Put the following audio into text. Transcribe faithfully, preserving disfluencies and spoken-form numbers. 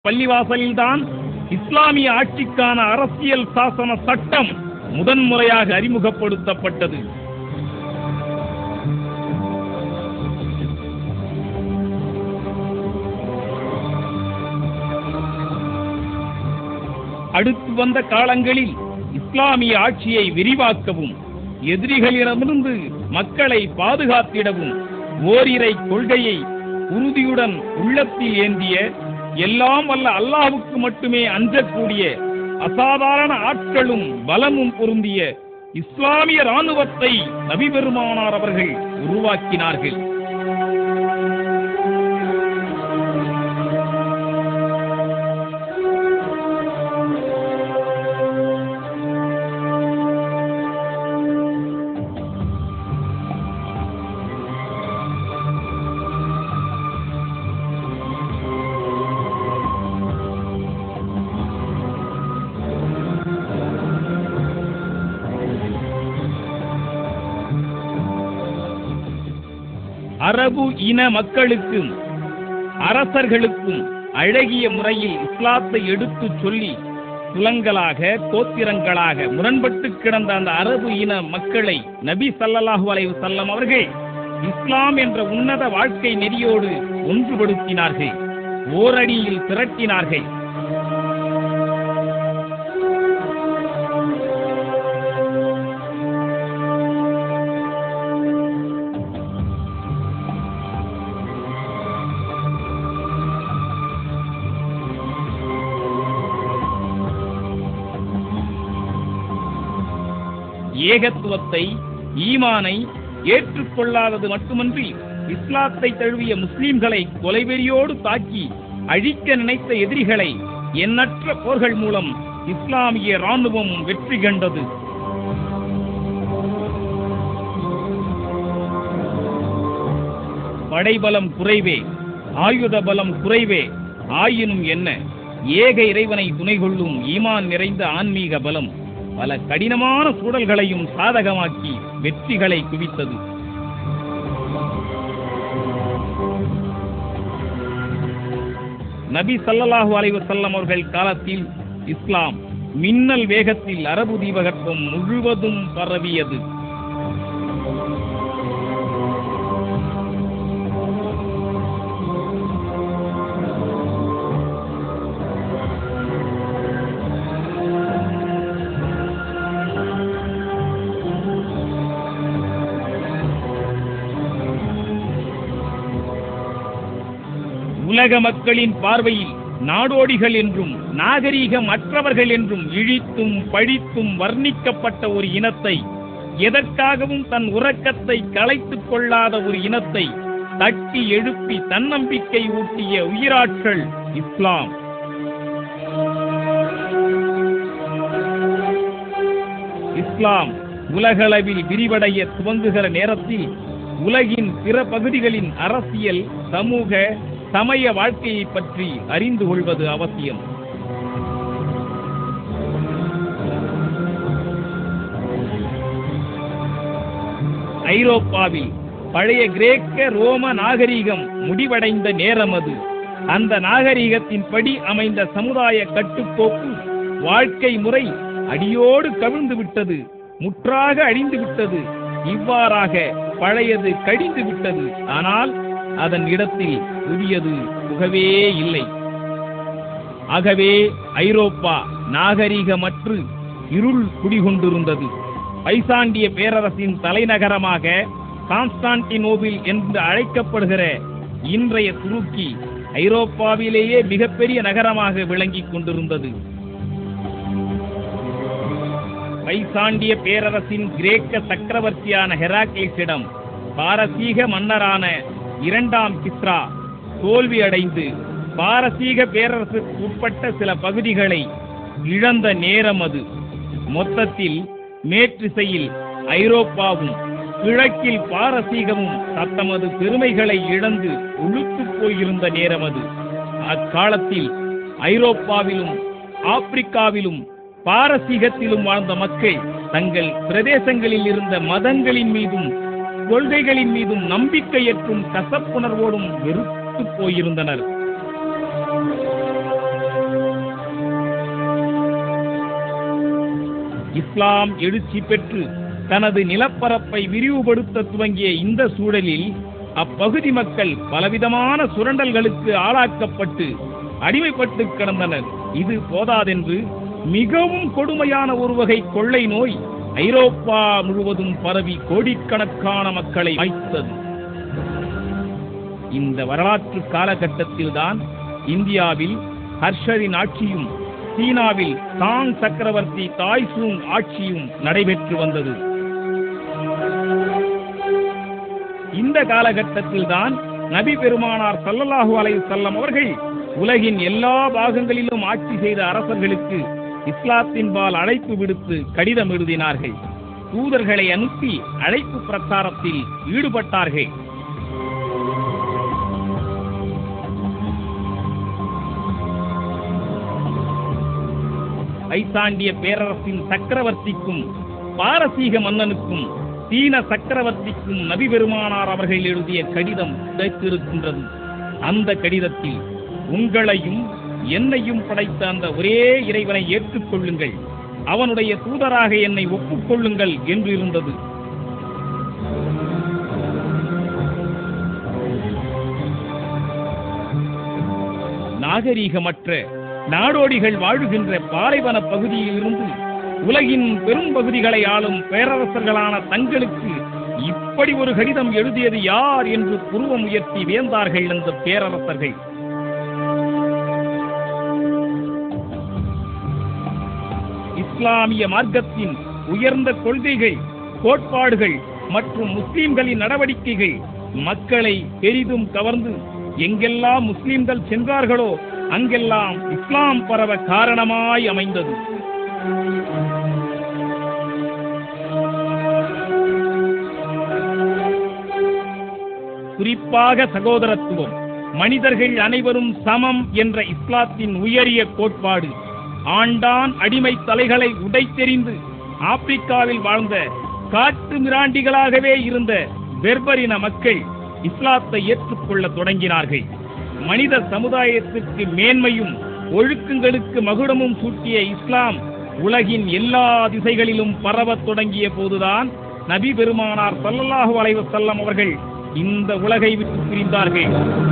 பள்ளிவாசலில்தான் இஸ்லாமிய ஆட்சிக்கான அரசியல் சாசன சட்டம் முதன்முறையாக அறிமுகப்படுத்தப்பட்டது. அடுத்து வந்த காலங்களில் இஸ்லாமிய ஆட்சியை விரிவாக்கவும் எதிரிகளிடமிருந்து மக்களை பாதுகாத்திடவும் ஓரிரை கொள்கையை உறுதியுடன் உள்ளத்தில் ஏந்திய எல்லாம் வல்ல அல்லாஹ்வுக்கு மட்டுமே அஞ்சக்கூடிய அசாதாரண ஆட்களும் பலமும் பொருந்திய இஸ்லாமிய இராணுவத்தை நபி பெருமானார் அவர்கள் உருவாக்கினார்கள். அரபு இன மக்களுக்கும் அரசர்களுக்கும் அழகிய முறையில் இஸ்லாத்தை எடுத்து சொல்லி குலங்களாக கோத்திரங்களாக முரண்பட்டு கிடந்த அந்த அரபு இன மக்களை நபி ஸல்லல்லாஹு அலைஹி வஸல்லம் அவர்கள் இஸ்லாம் என்ற உன்னத வாழ்க்கை நெறியோடு ஒன்றுபடுத்தினார்கள், ஓரடியில் திரட்டினார்கள். ஏகத்துவத்தை ஈமானை ஏற்றுக்கொள்ளாதது மட்டுமன்றி இஸ்லாத்தை தழுவிய முஸ்லிம்களை கொலைவெறியோடு தாக்கி அழிக்க நினைத்த எதிரிகளை எண்ணற்ற போர்கள் மூலம் இஸ்லாமிய இராணுவம் வெற்றி கண்டது. படைபலம் குறைவே, ஆயுத பலம் குறைவே, ஆயினும் என்ன ஏக இறைவனை துணை கொள்ளும் ஈமான் நிறைந்த ஆன்மீக பலம் பல கடினமான சூழல்களையும் சாதகமாக்கி வெற்றிகளை குவித்தது. நபி ஸல்லல்லாஹு அலைஹி வஸல்லம் அவர்கள் காலத்தில் இஸ்லாம் மின்னல் வேகத்தில் அரபு தீபகற்பம் முழுவதும் பரவியது. உலக மக்களின் பார்வையில் நாடோடிகள் என்றும் நாகரீகம் அற்றவர்கள் என்றும் இழித்தும் பழித்தும் வர்ணிக்கப்பட்ட ஒரு இனத்தை, எதற்காகவும் தன் உறக்கத்தை கலைத்துக் கொள்ளாத ஒரு இனத்தை தட்டி எழுப்பி தன்னம்பிக்கை ஊட்டிய உயிராற்றல் இஸ்லாம். இஸ்லாம் உலகளவில் விரிவடைய துவங்குகிற நேரத்தில் உலகின் பிற பகுதிகளின் அரசியல், சமூக, சமய வாழ்க்கையை பற்றி அறிந்து கொள்வது அவசியம். ஐரோப்பாவில் பழைய கிரேக்க ரோம நாகரீகம் முடிவடைந்த நேரம் அது. அந்த நாகரீகத்தின் படி அமைந்த சமுதாய கட்டுக்கோப்பு வாழ்க்கை முறை அடியோடு கவிழ்ந்து விட்டது, முற்றாக அழிந்து விட்டது. இவ்வாறாக பழையது கடிந்து விட்டது, ஆனால் அதன் இடத்தில் புதியது புகவே இல்லை. ஆகவே ஐரோப்பா நாகரீகமற்று இருள் குடிகொண்டிருந்தது. பைசாண்டிய பேரரசின் தலைநகரமாக கான்ஸ்டான்டினோபிள் என்று அழைக்கப்படுகிற இன்றைய துருக்கி ஐரோப்பாவிலேயே மிகப்பெரிய நகரமாக விளங்கிக் கொண்டிருந்தது. பைசாண்டிய பேரரசின் கிரேக்க சக்கரவர்த்தியான ஹெராக்லிஸிடம் பாரசீக மன்னரான இரண்டாம் கிஸ்ரா தோல்வி அடைந்து பாரசீக பேரரசுக்கு உட்பட்ட சில பகுதிகளை இழந்த நேரம் அது. மொத்தத்தில் மேற்றிசையில் ஐரோப்பாவும் கிழக்கில் பாரசீகமும் தத்தமது பெருமைகளை இழந்து உளுத்து போயிருந்த நேரம் அது. அக்காலத்தில் ஐரோப்பாவிலும் ஆப்பிரிக்காவிலும் பாரசீகத்திலும் வாழ்ந்த மக்கள் தங்கள் பிரதேசங்களில் இருந்த மதங்களின் மீதும் கொள்கைகளின் மீதும் நம்பிக்கையற்றும் கசப்புணர்வோடும் வெறுத்து போயிருந்தனர். இஸ்லாம் எழுச்சி பெற்று தனது நிலப்பரப்பை விரிவுபடுத்த துவங்கிய இந்த சூழலில் அப்பகுதி மக்கள் பலவிதமான சுரண்டல்களுக்கு ஆளாக்கப்பட்டு அடிமைப்பட்டு கிடந்தனர். இது போதாதென்று மிகவும் கொடுமையான ஒரு வகை கொள்ளை நோய் ஐரோப்பா முழுவதும் பரவி கோடிக்கணக்கான மக்களை மாய்த்தது. இந்த வரலாற்று காலகட்டத்தில்தான் இந்தியாவில் ஹர்ஷரின் ஆட்சியும் சீனாவில் தாங் சக்கரவர்த்தி தாய்சூங் ஆட்சியும் நடைபெற்று வந்தது. இந்த காலகட்டத்தில்தான் நபி பெருமானார் ஸல்லல்லாஹு அலைஹி வஸல்லம் அவர்கள் உலகின் எல்லா பாகங்களிலும் ஆட்சி செய்த அரசர்களுக்கு இஸ்லாத்தின்பால் அழைப்பு விடுத்து கடிதம் எழுதினார்கள். தூதர்களை அனுப்பி அழைப்பு பிரச்சாரத்தில் ஈடுபட்டார்கள். பைசாண்டிய பேரரசின் சக்கரவர்த்திக்கும் பாரசீக மன்னனுக்கும் சீன சக்கரவர்த்திக்கும் நபி பெருமானார் அவர்கள் எழுதிய கடிதம் கிடைத்திருக்கின்றது. அந்த கடிதத்தில் உங்களையும் என்னையும் படைத்த அந்த ஒரே இறைவனை ஏற்றுக்கொள்ளுங்கள், அவனுடைய தூதராக என்னை ஒப்புக்கொள்ளுங்கள் என்று இருந்தது. நாகரீகமற்ற நாடோடிகள் வாழுகின்ற பாலைவன பகுதியில் இருந்து உலகின் பெரும் பகுதிகளை ஆளும் பேரரசர்களான தங்களுக்கு இப்படி ஒரு கடிதம் எழுதியது யார் என்று புருவம் உயர்த்தி வியந்தார்கள் அந்த பேரரசர்கள். இஸ்லாமிய மார்க்கத்தின் உயர்ந்த கொள்கைகள், கோட்பாடுகள் மற்றும் முஸ்லிம்களின் நடவடிக்கைகள் மக்களை பெரிதும் கவர்ந்து எங்கெல்லாம் முஸ்லிம்கள் சென்றார்களோ அங்கெல்லாம் இஸ்லாம் பரவ காரணமாய் அமைந்தது. குறிப்பாக சகோதரத்துவம், மனிதர்கள் அனைவரும் சமம் என்ற இஸ்லாத்தின் உயரிய கோட்பாடு ஆண்டான் அடிமை தலைகளை உடைத்தெறிந்து ஆப்பிரிக்காவில் வாழ்ந்த காட்டு மிராண்டிகளாகவே இருந்த பெர்பரின மக்கள் இஸ்லாத்தை ஏற்றுக்கொள்ள தொடங்கினார்கள். மனித சமுதாயத்திற்கு மேன்மையும் ஒழுக்கங்களுக்கு மகுடமும் சூட்டிய இஸ்லாம் உலகின் எல்லா திசைகளிலும் பரவத் தொடங்கிய போதுதான் நபி பெருமானார் ஸல்லல்லாஹு அலைஹி வஸல்லம் அவர்கள் இந்த உலகை விட்டு பிரிந்தார்கள்.